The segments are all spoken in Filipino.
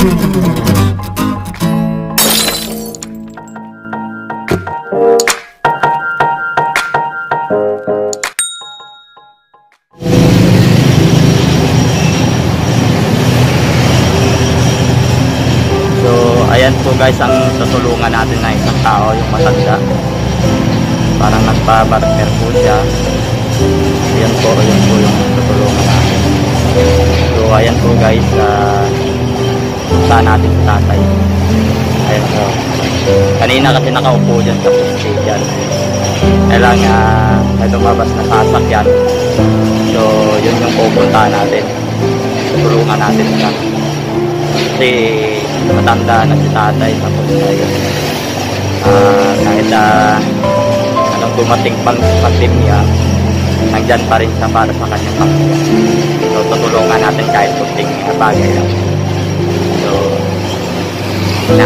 Ayan po guys ang tutulungan natin na isang tao, yung matanda. Parang nagpa-barter po siya. Ayan po yung tutulungan natin. So ayan po guys, punta natin sa tatay. Ayan po. Kanina kasi nakaupo dyan sa poste dyan. Kailangan may lumabas na sasakyan. So yun yung pupuntahan natin. Tutulungan natin siya. Kasi matanda na si tatay, tapos ayun, kahit anong dumating pang pandemya, nandyan pa rin siya para sa kanyang pamilya. So tutulungan natin kahit kunting bagay lang. So na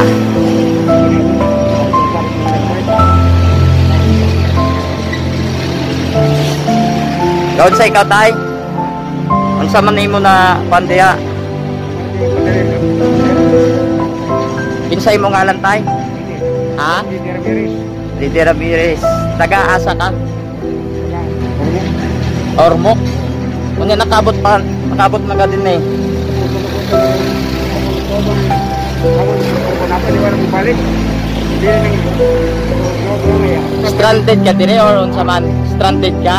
gawin sa ikaw tay, unsa man nimo na pandiya. Pinsay mo ngalan tay? Ha? Lidia Ramirez. Taga-asa ka? Ormoc? Kung yan nakabot na din eh. Stranded ka din eh or unsa man? Stranded ka?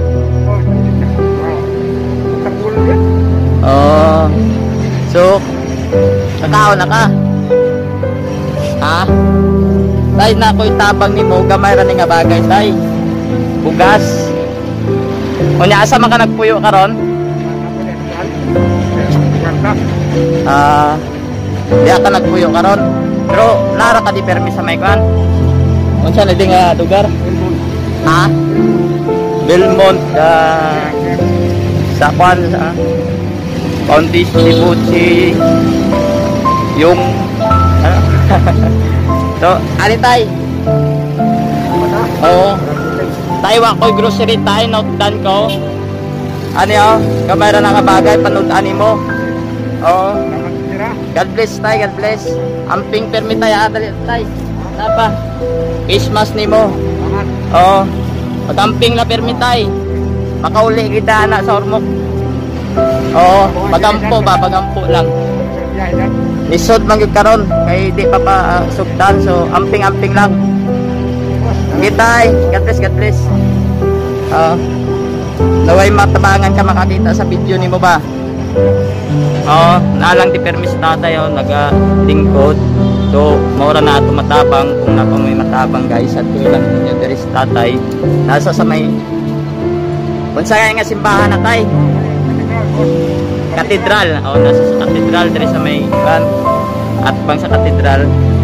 Oh. So, kakao na ka? Ha? Tay na ko'y tabang ni mo, gamay ra ni nga bagay tay. Bugas. Unya asa man ka nagpuyo karon? Diya ka nagpuyo karon. Pero lara ka di permi sa may kan. Unsa na di nga lugar? Ha? Belmont sa kwan sa Foundation Dibuchi yung so, ali tay? Oo. Tay, wakoy grocery tay, note-dan ko. Ano yun? Kamay ra nga bagay, panood-ani mo. Oo. God bless tay, God bless. Amping permit tay, adali tay. Napa? Christmas ni mo. Oo. Pag-amping na permit tay. Makauli kita na sa Ormoc. Oo. Pagampo ba? Pagampo lang. Lisod man gyud karon kay di pa sugdan, so amping-amping lang. Gitay, God bless, God bless. Naway matabangan ka makakita sa video nimo ba? Nalang di permis tatay naga-lingkod. So maura na ato matabang kung napa may matabang guys at tulang ninyo diri sa tatay. Nasa sa may unsa nga simbahan na tay? Katedral. Nasa sa katedral diri sa may at bang sa katedral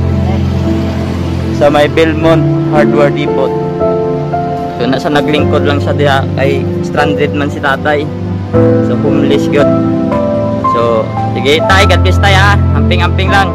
sa may Belmont Hardware Depot. So nasa naglingkod lang siya diha kay stranded man si tatay. So homeless gyud. So sige tay, God bless tay ha. Amping-amping lang.